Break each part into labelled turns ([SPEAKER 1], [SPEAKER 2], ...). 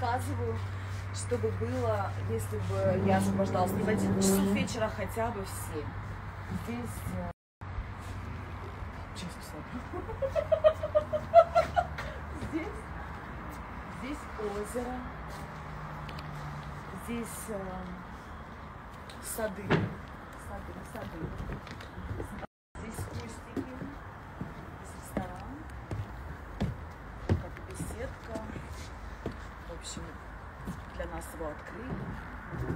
[SPEAKER 1] рассказываю, чтобы было, если бы я освобождалась не в 11 часов вечера, хотя бы в 7. Здесь... Сейчас посмотрю. Здесь озеро. Здесь сады. Здесь кустики. Здесь ресторан. Как беседка. В общем, для нас его открыли.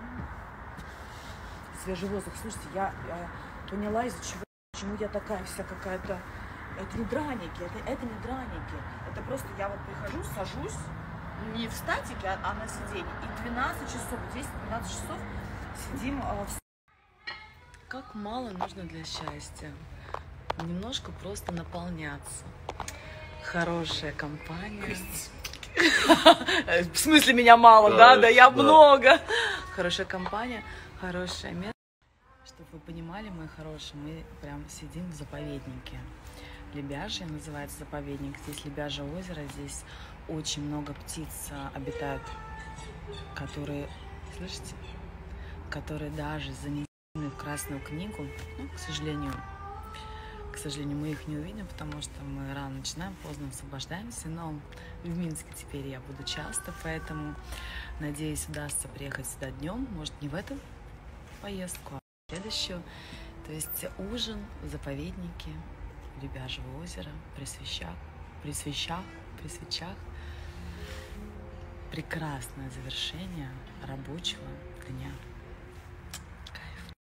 [SPEAKER 1] Свежий воздух. Слушайте, я поняла, из-за почему я такая вся какая-то... Это не драники, это не драники. Это просто я вот прихожу, сажусь, не в статике, а на сиденье. И 12 часов, 10-12 часов сидим в...
[SPEAKER 2] Как мало нужно для счастья. Немножко просто наполняться. Хорошая компания. В смысле меня мало, да? Да я много. Хорошая компания, хорошее место. Чтобы вы понимали, мои хорошие, мы прям сидим в заповеднике. Лебяжье называется заповедник. Здесь Лебяжье озеро, здесь очень много птиц обитают, которые, слышите, которые даже занесены в Красную книгу. Ну, к сожалению, мы их не увидим, потому что мы рано начинаем, поздно освобождаемся. Но в Минске теперь я буду часто, поэтому, надеюсь, удастся приехать сюда днем. Может, не в эту поездку, а в следующую. То есть ужин в заповеднике Лебяжьего озера при свечах. Прекрасное завершение рабочего дня.